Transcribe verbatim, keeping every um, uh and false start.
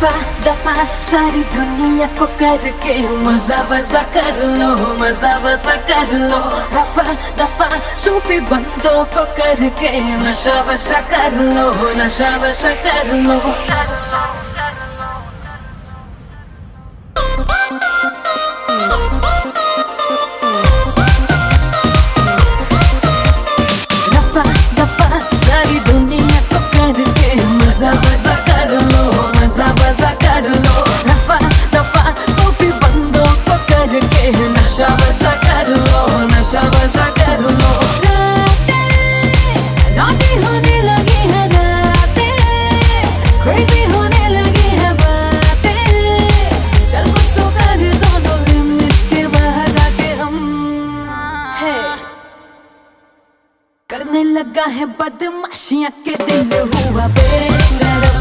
दफा दफा सारी दुनिया को करके मजा वजा कर लो, मजा वजा कर लो। दफा दफा सूफी बंदों को करके नशा वशा कर लो, नशा वशा कर लो। दफा दफा सारी दुनिया को करके मजा वजा कर लो, मजा वजा कर लो। दफा दफा सूफी बंदों को करके नशा वशा कर लो, नशा वशा कर लो। रातें होने लगी है रातें, क्रेजी होने लगी है बातें। चल कुछ तो कर दोनों लिमिट के बाहर आके हम है करने लगा है बदमाशियां के दिल हुआ बेशरम।